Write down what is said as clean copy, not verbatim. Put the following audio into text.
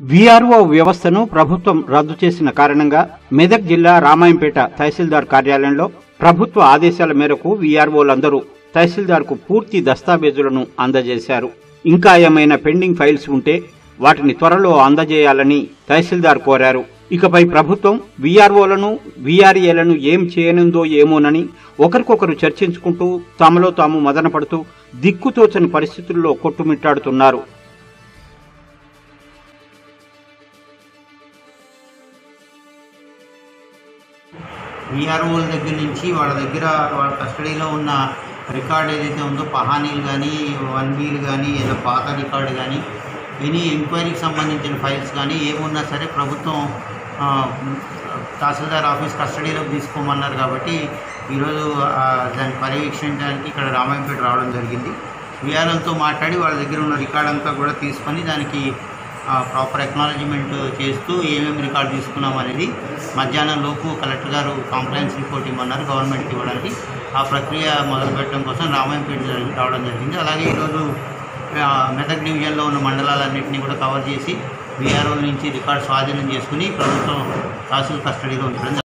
VRO వ్యవస్థను ప్రభుత్వం రద్దు చేసిన కారణంగా మెదక్ జిల్లా రామాయంపేట తహసీల్దార్ కార్యాలయంలో ప్రభుత్వ ఆదేశాల మేరకు వీఆర్ఓలందరూ తహసీల్దార్కు పూర్తి దస్తావేజులను అందజేశారు. ఇంకా ఏమైనా పెండింగ్ ఫైల్స్ ఉంటే వాటిని త్వరలో అందజేయాలని తహసీల్దార్ కోరారు. ఇకపై ప్రభుత్వం వీఆర్ఓలను వీఆర్ఏలను ఏం చేయనుందో ఏమోనని ఒకరికొకరు చర్చించుకుంటూ తమలో తాము మదనపడుతూ దిక్కుతోచని పరిస్థితుల్లో కొట్టుమిట్టాడుతున్నారు. వీఆర్ఓల దగ్గర నుంచి వాళ్ళ కస్టడీలో ఉన్న రికార్డ్ ఏదైతే ఉందో పహానీలు కానీ 1Bలు కానీ ఏదో పాత రికార్డు కానీ ఎనీ ఎంక్వైరీకి సంబంధించిన ఫైల్స్ కానీ ఏమున్నా సరే ప్రభుత్వం తహసీల్దార్ ఆఫీస్ కస్టడీలోకి తీసుకోమన్నారు. కాబట్టి ఈరోజు దాన్ని పర్యవేక్షించడానికి ఇక్కడ రామాయంపేట రావడం జరిగింది. వీఆర్ఓలతో మాట్లాడి వాళ్ళ దగ్గర ఉన్న రికార్డ్ అంతా కూడా తీసుకొని దానికి ప్రాపర్ ఎక్నాలజ్మెంట్ చేస్తూ ఏమేమి రికార్డు తీసుకున్నాం అనేది మధ్యాహ్నం లోపు కలెక్టర్ గారు కాంప్లైన్స్ రిపోర్ట్ ఇవ్వమన్నారు గవర్నమెంట్కి ఇవ్వడానికి. ఆ ప్రక్రియ మొదలుపెట్టడం కోసం రామాయంపేట రావడం జరిగింది. అలాగే ఈరోజు మెదక్ డివిజన్లో ఉన్న మండలాలన్నింటినీ కూడా కవర్ చేసి వీఆర్ఓ నుంచి రికార్డు స్వాధీనం చేసుకుని ప్రభుత్వం తహసీల్ కస్టడీలో ఉంచడం